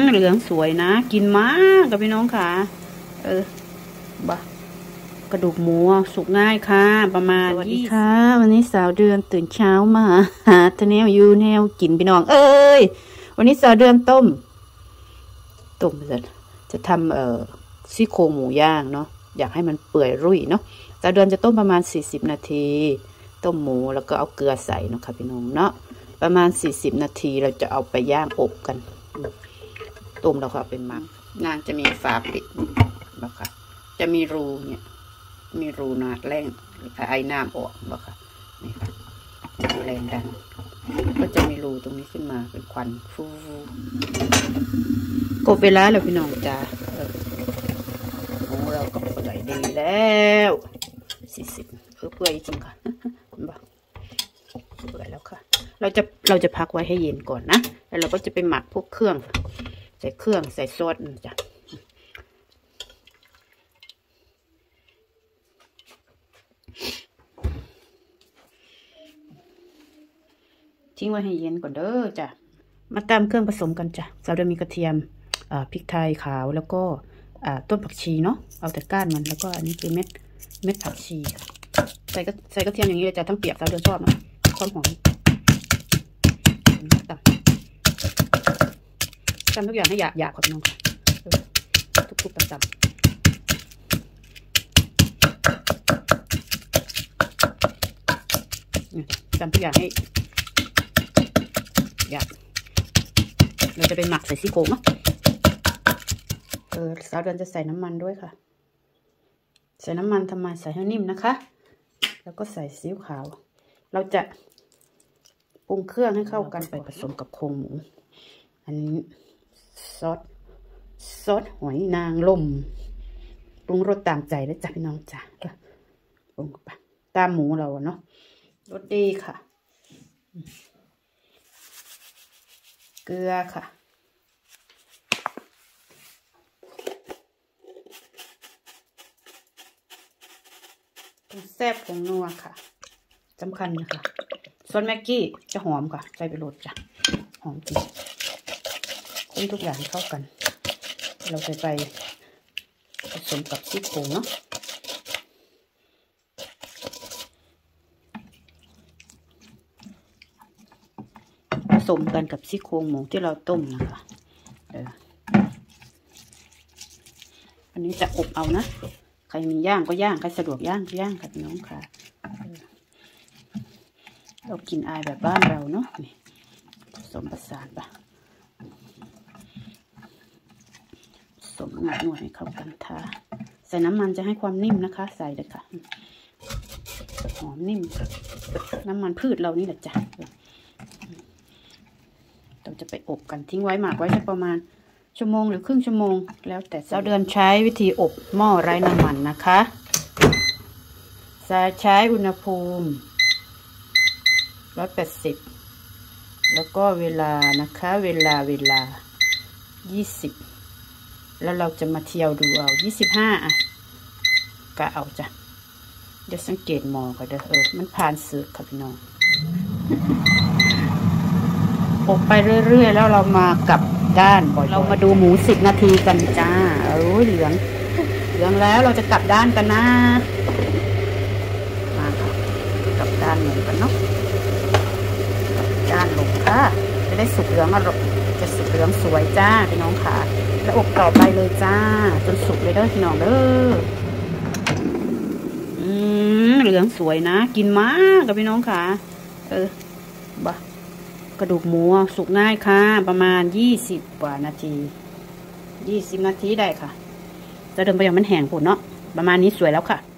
เหลืองสวยนะกินมากกับพี่น้องค่ะบะกระดูกหมูสุกง่ายค่ะประมาณสวัสดีค่ะวันนี้สาวเดือนตื่นเช้ามาหาแนวยูแนวกินพี่น้องวันนี้สาวเดือนต้มจะทำซี่โครงหมูย่างเนาะอยากให้มันเปื่อยรุ่ยเนาะสาวเดือนจะต้มประมาณ40 นาทีต้มหมูแล้วก็เอาเกลือใส่นะคะพี่น้องเนาะประมาณ40 นาทีเราจะเอาไปย่างอบกันต้มแล้วก็เป็นมังนางจะมีฝาปิดนะคะจะมีรูเนี่ยมีรูนาแรงไอ้น้ำออกนะคะนี่ค่ะแรงดันก็จะมีรูตรงนี้ขึ้นมาเป็นควันฟูกบเวลาแล้วพี่น้องจ้าหมูเราก็เปื่อยดีแล้ว40เปื่อยจริงค่ะเปื่อยแล้วค่ะเราจะพักไว้ให้เย็นก่อนนะแล้วเราก็จะไปหมักพวกเครื่องใส่เครื่องใส่ซอสจ้ะทิ้งไว้ให้เย็นก่อนเด้อจ้ะมาตามเครื่องผสมกันจ้ะเราจะมีกระเทียมพริกไทยขาวแล้วก็ต้นผักชีเนาะเอาแต่ก้านมันแล้วก็อันนี้คือเม็ดผักชีใส่กระเทียมอย่างนี้เลยจ้ะทั้งเปียกเราเดือดชอบนะความหอมตำทุกอย่างให้หยาบๆครับน้องค่ะทุกๆตำทุกอย่างให้หยาบเราจะไปหมักใส่ซี่โครงเนาะสาวเดือนจะใส่น้ำมันด้วยค่ะใส่น้ำมันทำไมใส่ให้นิ่มนะคะแล้วก็ใส่ซีอิ๊วขาวเราจะปรุงเครื่องให้เข้ากันไปผสมกับโครงหมูอันนี้ซอสหอยนางรมปรุงรสตามใจนะจ๊ะพี่น้องจ้ะปรุงไปตามหมูเราเนาะรสดีค่ะเกลือค่ะแซ่บผงนัวค่ะสำคัญนะคะซอสแม็กกี้จะหอมค่ะใส่ไปโรยจ้ะหอมจริงคนทุกอย่างเข้ากันเราจะไปผสมกับซี่โครงเนาะผสมกันกับซี่โครงหมูที่เราต้มนะคะอันนี้จะอบเอานะใครมีย่างก็ย่างใครสะดวกย่างก็ย่างค่ะพี่น้องค่ะเรากินอายแบบบ้านเราเนาะนี่ผสมประสานปะผสมนวดให้เข้ากันทาใส่น้ำมันจะให้ความนิ่มนะคะใส่เลยค่ะหอมนิ่มน้ำมันพืชเรานี่แหละจ้ะเราจะไปอบกันทิ้งไว้หมักไว้สักประมาณชั่วโมงหรือครึ่งชั่วโมงแล้วแต่สาวเดือนใช้วิธีอบหม้อไร้น้ำมันนะคะใช้อุณหภูมิ180แล้วก็เวลานะคะเวลา20แล้วเราจะมาเที่ยวดูเอา25ก็เอาจ้ะเดี๋ยวสังเกตหม้อก็เด้อมันผ่านสึกค่ะพี่น้องอบไปเรื่อยๆแล้วเรามากลับด้านเรามาดูหมู10 นาทีกันจ้าเหลืองแล้วเราจะกลับด้านกันนะมาค่ะกลับด้านหมูกันเนาะกลับด้านลงค่ะจะได้สุกเหลืองอร่อยจะสุกเหลืองสวยจ้าพี่น้องค่ะแล้วอบต่อไปเลยจ้าจนสุกเลยเด้อพี่น้องเด้อเหลืองสวยนะกินมากกับพี่น้องค่ะบะกระดูกหมูสุกง่ายค่ะประมาณ20 กว่านาที20 นาทีได้ค่ะจะเดินไปอย่างมันแห้งผุนเนาะประมาณนี้สวยแล้วค่ะ